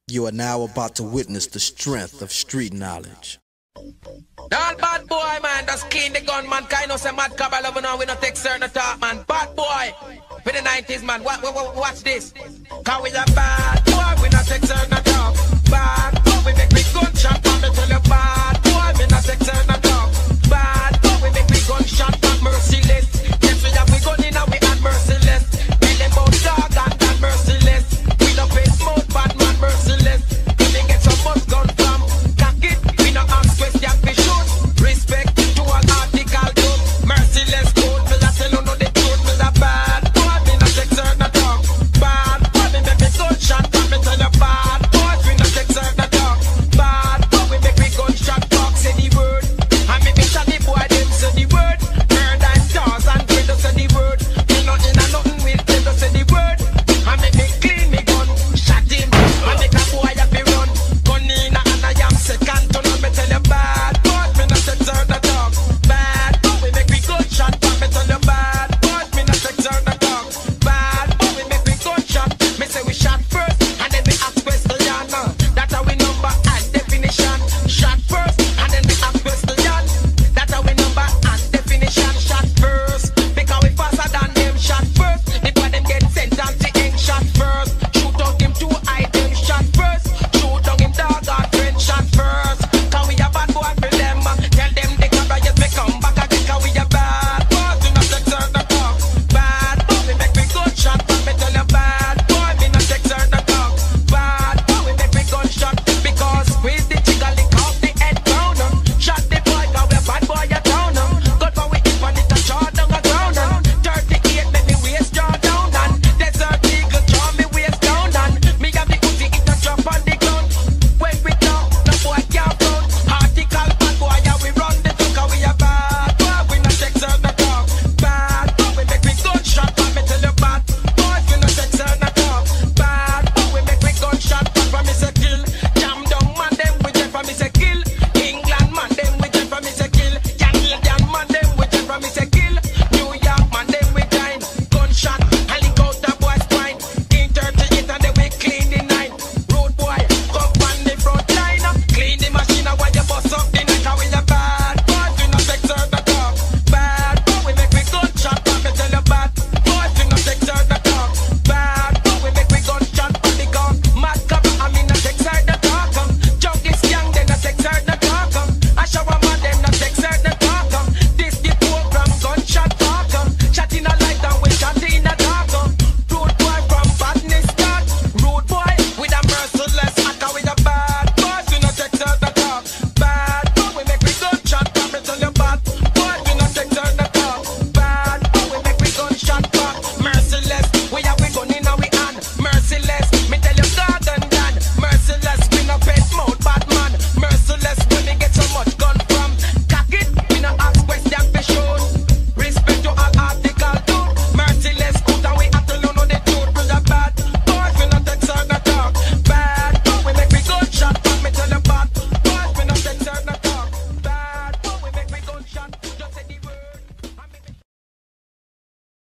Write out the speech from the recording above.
You are now about to witness the strength of street knowledge. All bad boy, man, that's clean the gun, man. Kind of say mad cabal over now, we not take certain talk, man. Bad boy, for the 90s, man. Watch this. Cause we a bad boy,